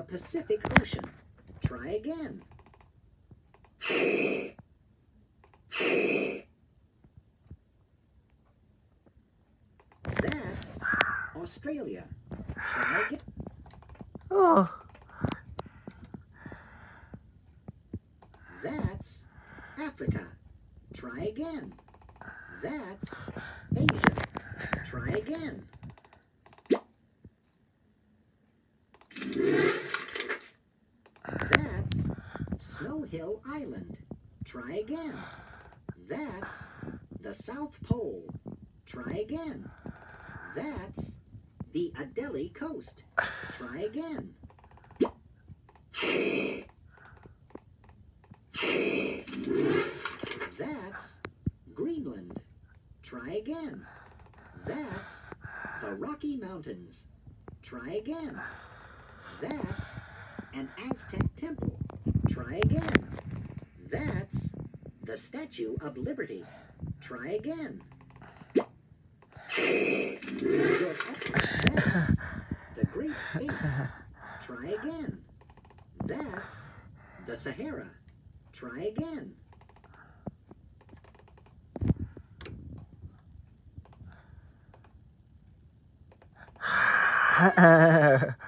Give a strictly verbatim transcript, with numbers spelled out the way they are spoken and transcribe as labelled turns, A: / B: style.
A: Pacific Ocean. Try again. That's Australia. Try again.
B: Oh.
A: That's Africa. Try again. That's Asia. Try again. That's Snow Hill Island. Try again. That's the South Pole. Try again. That's the Adelie Coast. Try again. That's Greenland. Try again. That's the Rocky Mountains. Try again. That's an Aztec temple. Try again. That's the Statue of Liberty. Try again. You're up. That's the Great Sphinx. Try again. That's the Sahara. Try again.